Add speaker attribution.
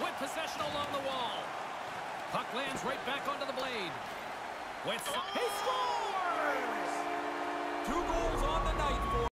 Speaker 1: with possession along the wall. Puck lands right back onto the blade. He scores! 2 goals on the night for